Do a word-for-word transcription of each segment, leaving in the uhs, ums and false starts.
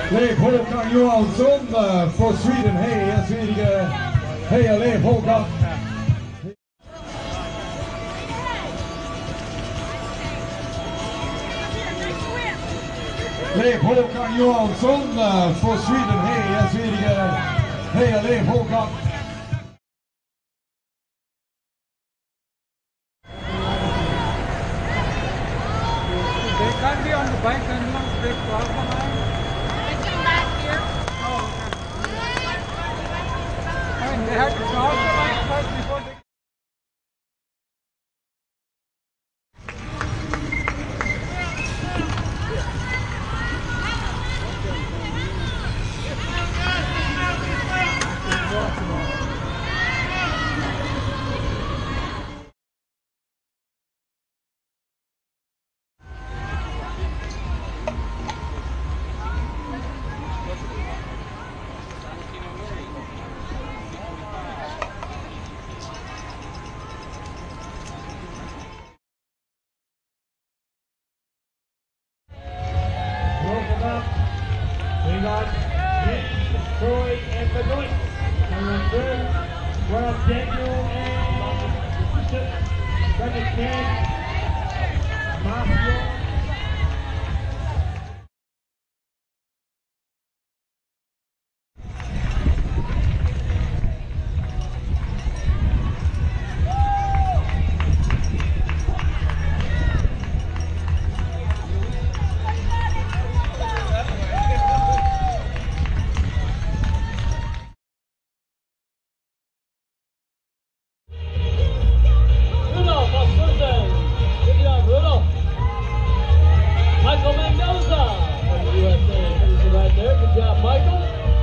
Leif Håkan Johansson for Sweden. Hej, jag säger hej Leif Håkan. Leif Håkan Johansson for Sweden. Hej, jag säger hej Leif Håkan. They can't be on the bike anymore. They fall behind. I came back here. Oh, okay. I mean, they had to cross the bike first before they. We got Nick, Troy, and Benoit. Coming through. We're up Daniel and second Ken, Mafia. Michael Mendoza from the U S A. Finishes right there. Good job, Michael.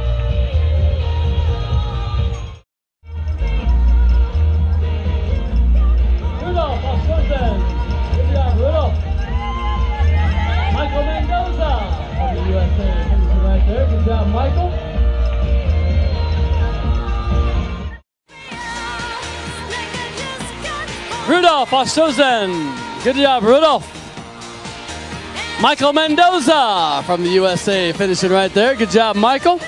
Rudolph Oswald. Good job, Rudolph. Michael Mendoza from the U S A. Finishes right there. Good job, Michael. Rudolph Ostosen. Good job, Rudolph. Michael Mendoza from the U S A finishing right there. Good job, Michael.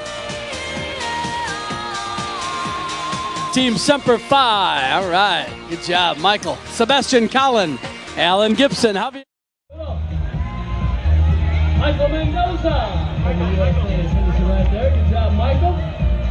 Team Semper Fi. All right. Good job, Michael. Sebastian Collin. Alan Gibson. How have you? Michael Mendoza from the U S A finishing right there. Good job, Michael.